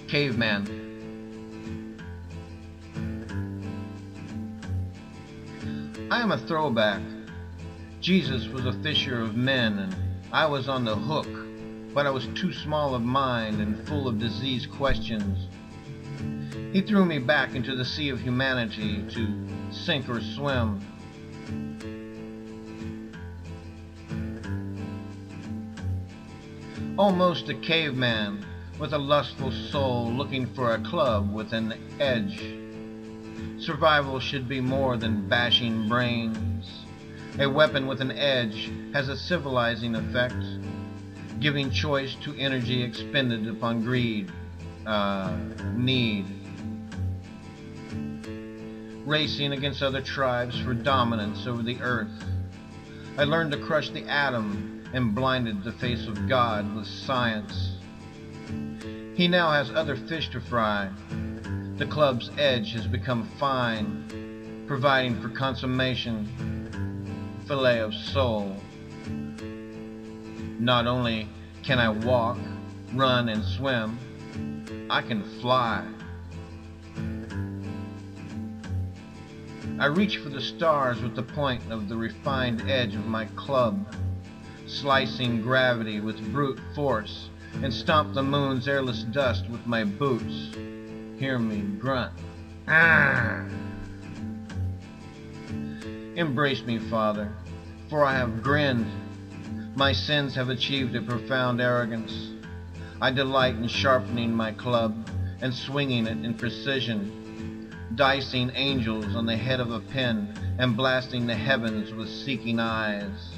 Caveman. I am a throwback. Jesus was a fisher of men, and I was on the hook, but I was too small of mind and full of diseased questions. He threw me back into the sea of humanity to sink or swim. Almost a caveman with a lustful soul looking for a club with an edge. Survival should be more than bashing brains. A weapon with an edge has a civilizing effect, giving choice to energy expended upon greed, need. Racing against other tribes for dominance over the earth. I learned to crush the atom and blinded the face of God with science. He now has other fish to fry. The club's edge has become fine, providing for consummation, fillet of soul. Not only can I walk, run, and swim, I can fly. I reach for the stars with the point of the refined edge of my club, slicing gravity with brute force, and stomp the moon's airless dust with my boots. Hear me grunt. Ah! Embrace me, Father, for I have grinned. My sins have achieved a profound arrogance. I delight in sharpening my club and swinging it in precision, dicing angels on the head of a pin and blasting the heavens with seeking eyes.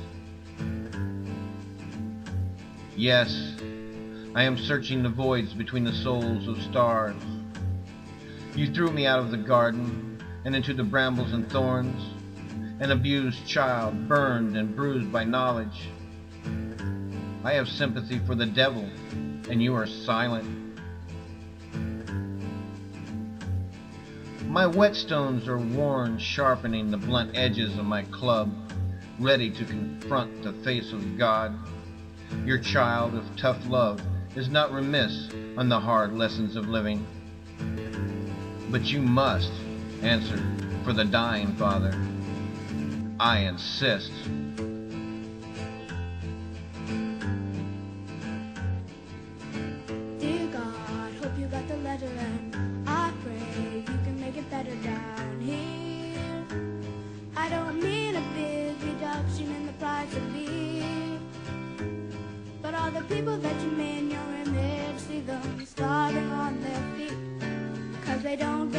Yes, I am searching the voids between the souls of stars. You threw me out of the garden and into the brambles and thorns, an abused child, burned and bruised by knowledge. I have sympathy for the devil, and you are silent. My whetstones are worn, sharpening the blunt edges of my club, ready to confront the face of God. Your child of tough love is not remiss on the hard lessons of living. But you must answer for the dying, Father. I insist. Dear God, hope you got the letter, and I pray you can make it better down here. I don't mean a big reduction in the price of beer, but all the people that you made in your image, see them starving on their feet, 'cause they don't